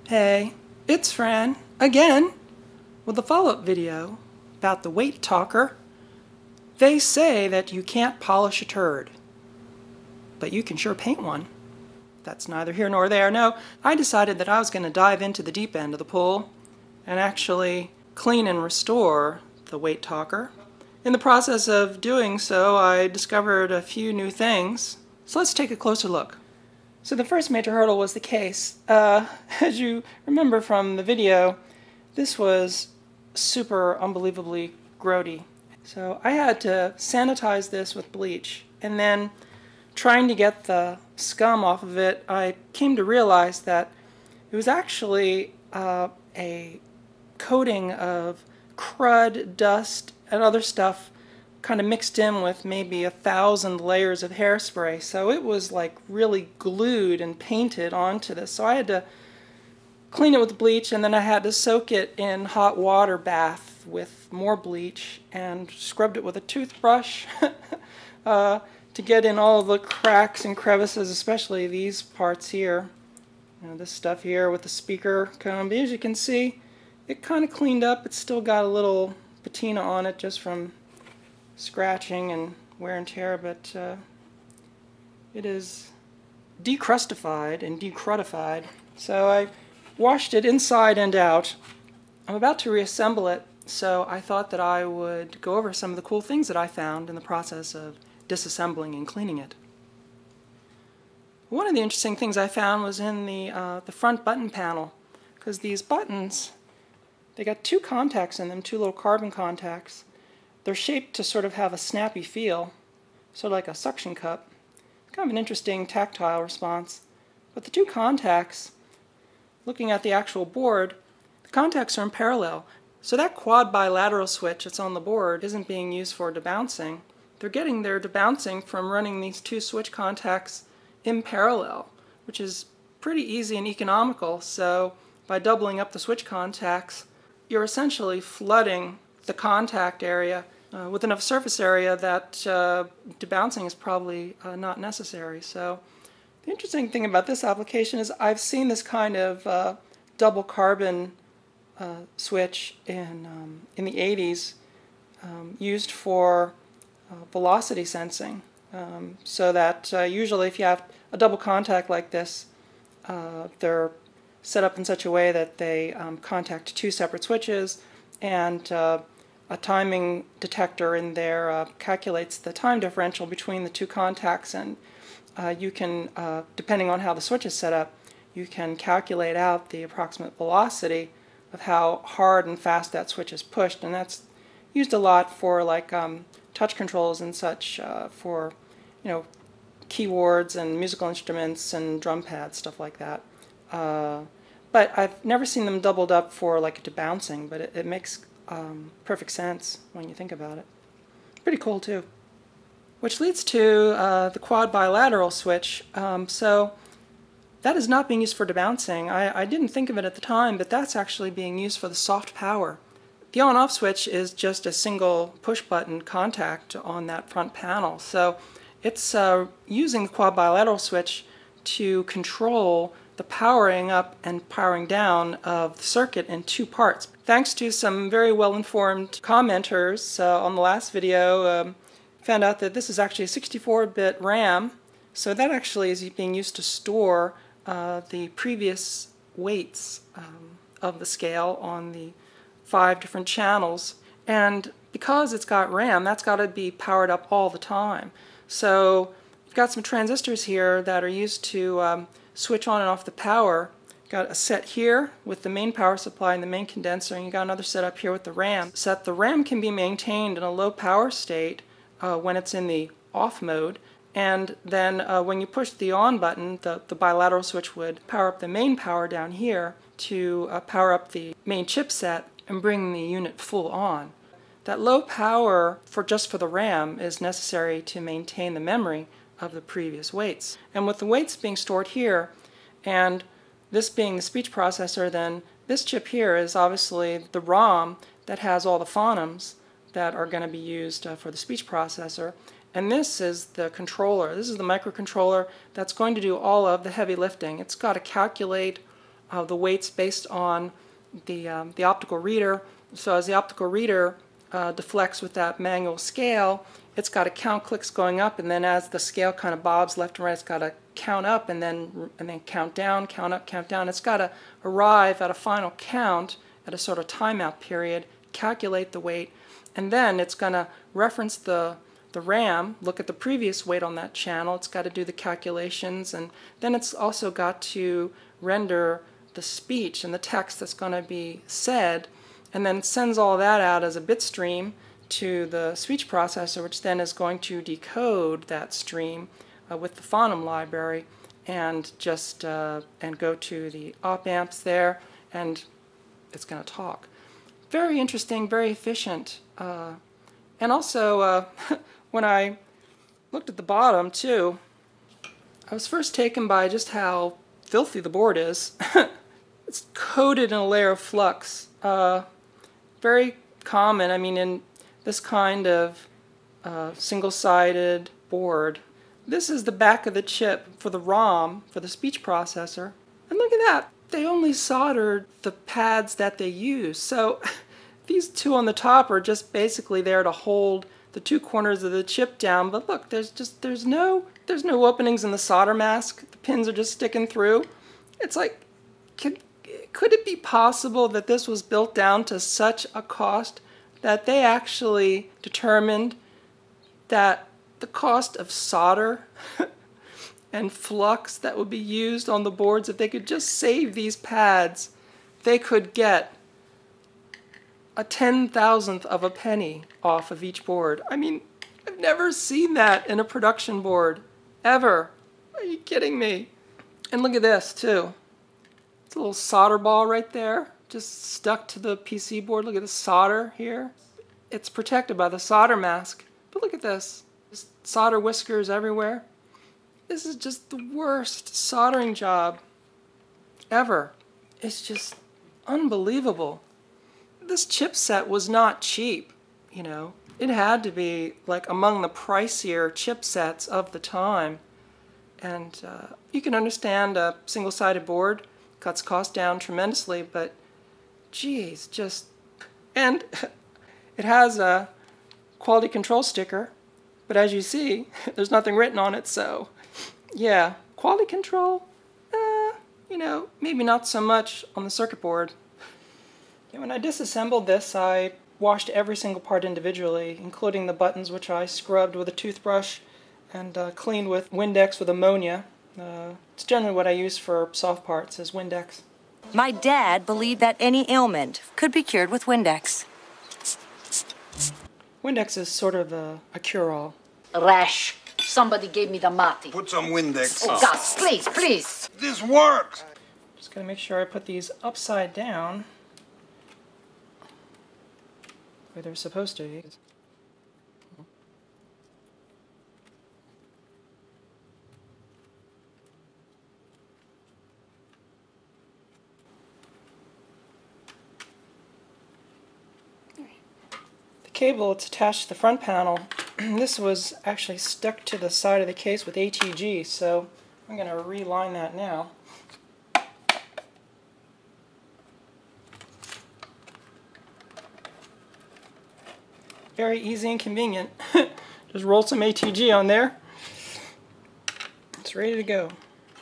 Hey, it's Fran, again, with a follow-up video about the weight talker. They say that you can't polish a turd, but you can sure paint one. That's neither here nor there. No, I decided that I was going to dive into the deep end of the pool and actually clean and restore the weight talker. In the process of doing so, I discovered a few new things. So let's take a closer look. So the first major hurdle was the case. As you remember from the video, this was super unbelievably grody. So I had to sanitize this with bleach, and then trying to get the scum off of it, I came to realize that it was actually a coating of crud, dust, and other stuff kind of mixed in with maybe 1,000 layers of hairspray. So it was like really glued and painted onto this. So I had to clean it with bleach, and then I had to soak it in hot water bath with more bleach and scrubbed it with a toothbrush to get in all of the cracks and crevices, especially these parts here. You know, this stuff here with the speaker comb. But as you can see, it kind of cleaned up. It's still got a little patina on it just from scratching and wear and tear, but it is decrustified and decrudified. So I washed it inside and out. I'm about to reassemble it, so I thought that I would go over some of the cool things that I found in the process of disassembling and cleaning it. One of the interesting things I found was in the front button panel, because these buttons, they got two contacts in them, two little carbon contacts. They're shaped to sort of have a snappy feel, sort of like a suction cup. It's kind of an interesting tactile response. But the two contacts, looking at the actual board, the contacts are in parallel. So that quad bilateral switch that's on the board isn't being used for debouncing. They're getting their debouncing from running these two switch contacts in parallel, which is pretty easy and economical. So by doubling up the switch contacts, you're essentially flooding the contact area with enough surface area that debouncing is probably not necessary. So the interesting thing about this application is I've seen this kind of double carbon switch in the 80s used for velocity sensing, so that usually if you have a double contact like this, they're set up in such a way that they contact two separate switches, and a timing detector in there calculates the time differential between the two contacts, and you can, depending on how the switch is set up, you can calculate out the approximate velocity of how hard and fast that switch is pushed, and that's used a lot for like touch controls and such, for keyboards and musical instruments and drum pads, stuff like that. But I've never seen them doubled up for like debouncing, but it makes perfect sense when you think about it. Pretty cool too. Which leads to the quad bilateral switch. So that is not being used for debouncing. I didn't think of it at the time, but that's actually being used for the soft power. The on-off switch is just a single push-button contact on that front panel. So it's using the quad bilateral switch to control the powering up and powering down of the circuit in two parts. Thanks to some very well-informed commenters on the last video, found out that this is actually a 64-bit RAM, so that actually is being used to store the previous weights of the scale on the 5 different channels. And because it's got RAM, that's got to be powered up all the time. So you've got some transistors here that are used to switch on and off the power. Got a set here with the main power supply and the main condenser, and you got another set up here with the RAM. So that the RAM can be maintained in a low power state when it's in the off mode, and then when you push the on button, the bilateral switch would power up the main power down here to power up the main chipset and bring the unit full on. That low power just for the RAM is necessary to maintain the memory of the previous weights. And with the weights being stored here, and this being the speech processor, then this chip here is obviously the ROM that has all the phonemes that are going to be used for the speech processor. And this is the controller. This is the microcontroller that's going to do all of the heavy lifting. It's got to calculate the weights based on the optical reader. So as the optical reader deflects with that manual scale, it's got to count clicks going up, and then as the scale kind of bobs left and right, it's got to count up and then count down, count up, count down. It's got to arrive at a final count at a sort of timeout period, calculate the weight, and then it's going to reference the RAM, look at the previous weight on that channel. It's got to do the calculations, and then it's also got to render the speech and the text that's going to be said, and then sends all that out as a bit stream to the speech processor, which then is going to decode that stream with the phoneme library and just and go to the op amps there, and it's going to talk. Very interesting, very efficient, and also when I looked at the bottom too, I was first taken by just how filthy the board is. It's coated in a layer of flux. Very common, I mean, in this kind of single-sided board. This is the back of the chip for the ROM, for the speech processor. And look at that. They only soldered the pads that they use. So these two on the top are just basically there to hold the two corners of the chip down. But look, there's no openings in the solder mask. The pins are just sticking through. It's like, could it be possible that this was built down to such a cost that they actually determined that the cost of solder and flux that would be used on the boards, if they could just save these pads, they could get a 10,000th of a penny off of each board. I mean, I've never seen that in a production board, ever. Are you kidding me? And look at this, too. It's a little solder ball right there, just stuck to the PC board. Look at the solder here. It's protected by the solder mask. But look at this. Just solder whiskers everywhere. This is just the worst soldering job ever. It's just unbelievable. This chipset was not cheap, you know. It had to be like among the pricier chipsets of the time. And you can understand a single-sided board cuts cost down tremendously, but geez, just... And it has a quality control sticker, but as you see, there's nothing written on it, so yeah, quality control, you know, maybe not so much on the circuit board. Yeah, when I disassembled this, I washed every single part individually, including the buttons, which I scrubbed with a toothbrush and cleaned with Windex with ammonia. It's generally what I use for soft parts, is Windex. My dad believed that any ailment could be cured with Windex. Windex is sort of a cure-all. Rash. Somebody gave me the mati. Put some Windex. Oh, Gus, please, please. This works. Just gotta make sure I put these upside down where they're supposed to be. Cable, it's attached to the front panel. This was actually stuck to the side of the case with ATG, so I'm going to reline that now. Very easy and convenient. Just roll some ATG on there. It's ready to go.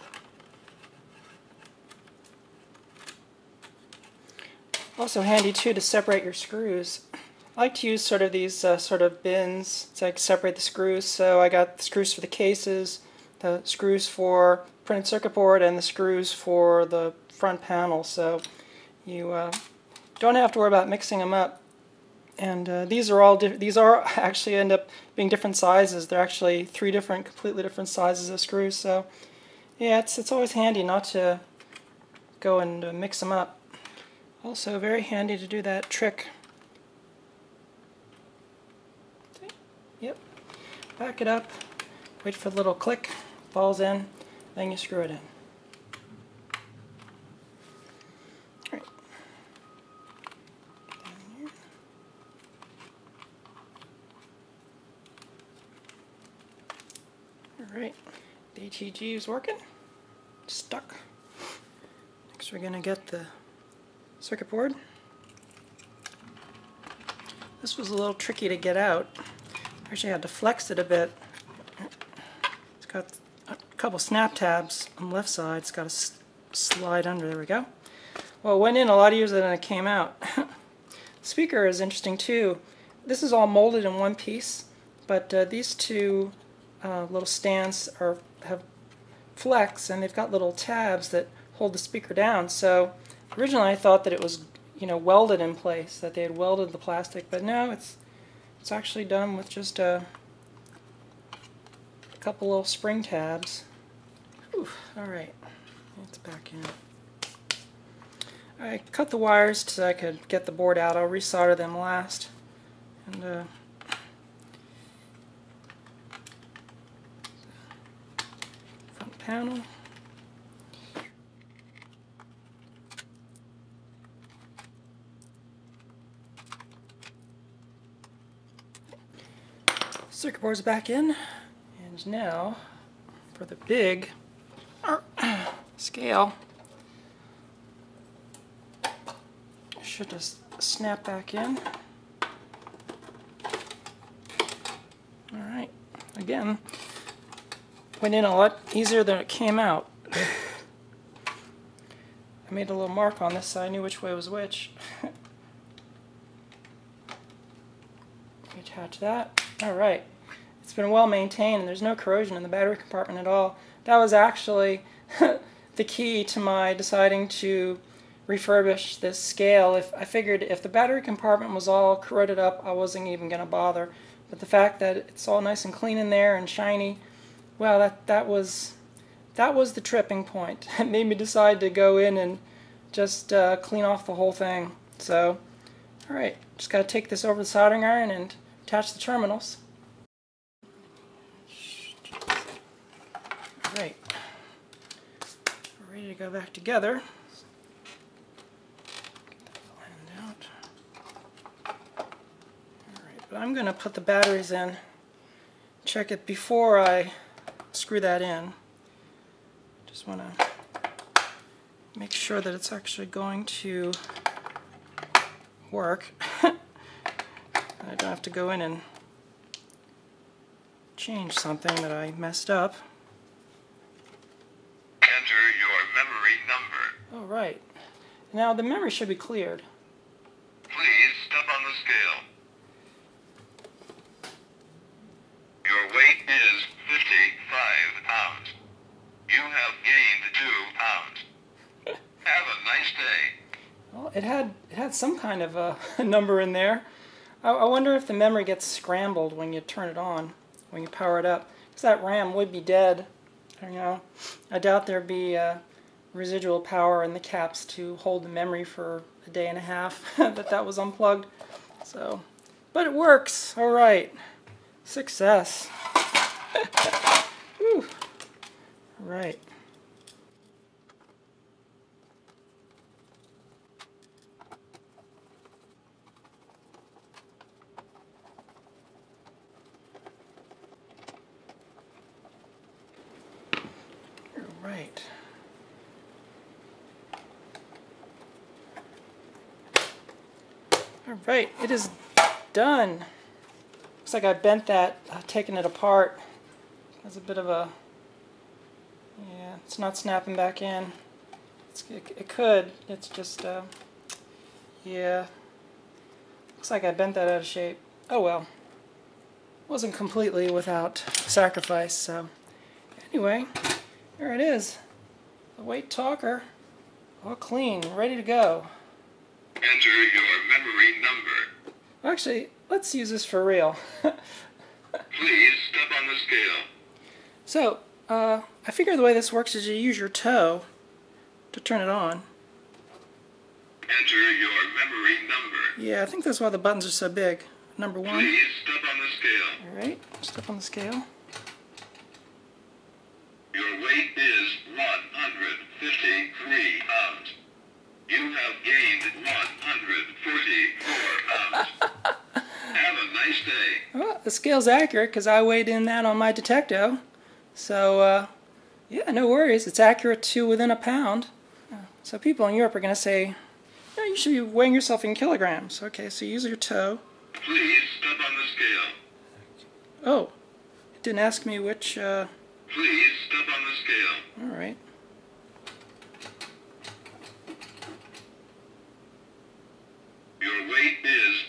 Also handy too to separate your screws. I like to use sort of these sort of bins so I can separate the screws. So I got the screws for the cases, the screws for printed circuit board, and the screws for the front panel. So you don't have to worry about mixing them up. And these are actually end up being different sizes. They're actually three different, completely different sizes of screws. So yeah, it's always handy not to go and mix them up. Also very handy to do that trick. Yep. Back it up, wait for the little click, falls in, then you screw it in. Alright. Alright, the ATG is working. Stuck. Next First we're going to get the circuit board. This was a little tricky to get out. I actually had to flex it a bit. It's got a couple snap tabs on the left side. It's got to slide under. There we go. Well, it went in a lot easier than it came out. The speaker is interesting too. This is all molded in one piece, but these two little stands have flex, and they've got little tabs that hold the speaker down. So originally I thought that it was, you know, welded in place, that they had welded the plastic, but no, it's actually done with just a couple little spring tabs. Whew, all right, it's back in. I cut the wires so I could get the board out. I'll resolder them last. And front panel. Circuit board's back in, and now for the big scale. Should just snap back in. Alright, again, went in a lot easier than it came out. I made a little mark on this so I knew which way was which. Attach that. Alright, it's been well maintained and there's no corrosion in the battery compartment at all. That was actually the key to my deciding to refurbish this scale. I figured if the battery compartment was all corroded up, I wasn't even going to bother. But the fact that it's all nice and clean in there and shiny, well, that was the tripping point. It made me decide to go in and just clean off the whole thing. So, all right, just got to take this over the soldering iron and attach the terminals. All right, we're ready to go back together. But I'm going to put the batteries in, check it before I screw that in. Just want to make sure that it's actually going to work. I don't have to go in and change something that I messed up. Enter your memory number. Oh, right. Now the memory should be cleared. Please step on the scale. Your weight is 55 pounds. You have gained 2 pounds. Have a nice day. Well, it had some kind of a number in there. I wonder if the memory gets scrambled when you turn it on, when you power it up. Because that RAM would be dead. You know, I doubt there'd be residual power in the caps to hold the memory for a day and a half that was unplugged. So, but it works. All right. Success. Whew. Right. Right. All right, it is done. Looks like I bent that, taking it apart. There's a bit of a, yeah, it's not snapping back in. It could, it's just, yeah. Looks like I bent that out of shape. Oh well. Wasn't completely without sacrifice, so. Anyway, there it is. The weight talker, all clean, ready to go. Enter your memory number. Actually, let's use this for real. Please step on the scale. So, I figure the way this works is you use your toe to turn it on. Enter your memory number. Yeah, I think that's why the buttons are so big. Number 1. Please step on the scale. Alright, step on the scale. Your weight is 153 pounds. You have gained 144 pounds. Have a nice day. Well, the scale's accurate because I weighed in that on my Detecto. So, yeah, no worries. It's accurate to within a pound. So people in Europe are going to say, yeah, you should be weighing yourself in kilograms. Okay, so use your toe. Please step on the scale. Oh, it didn't ask me which, Please step on the scale. alright. Your weight is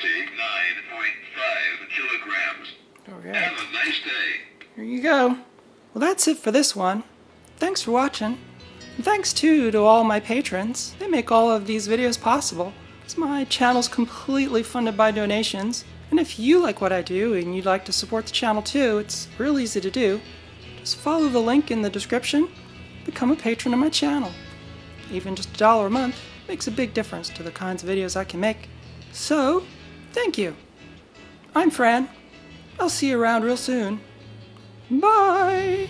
69.5 kilograms. Okay. Have a nice day. Here you go. Well, that's it for this one. Thanks for watching. And thanks too to all my patrons. They make all of these videos possible, because my channel's completely funded by donations. And if you like what I do and you'd like to support the channel too, it's real easy to do. Just follow the link in the description, become a patron of my channel. Even just $1 a month makes a big difference to the kinds of videos I can make. So, thank you. I'm Fran. I'll see you around real soon. Bye!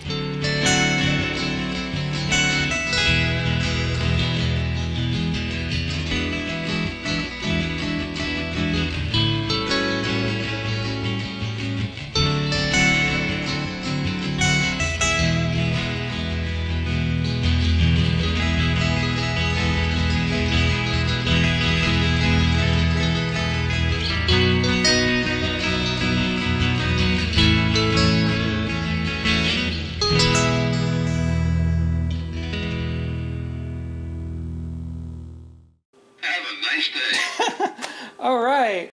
Have a nice day. All right.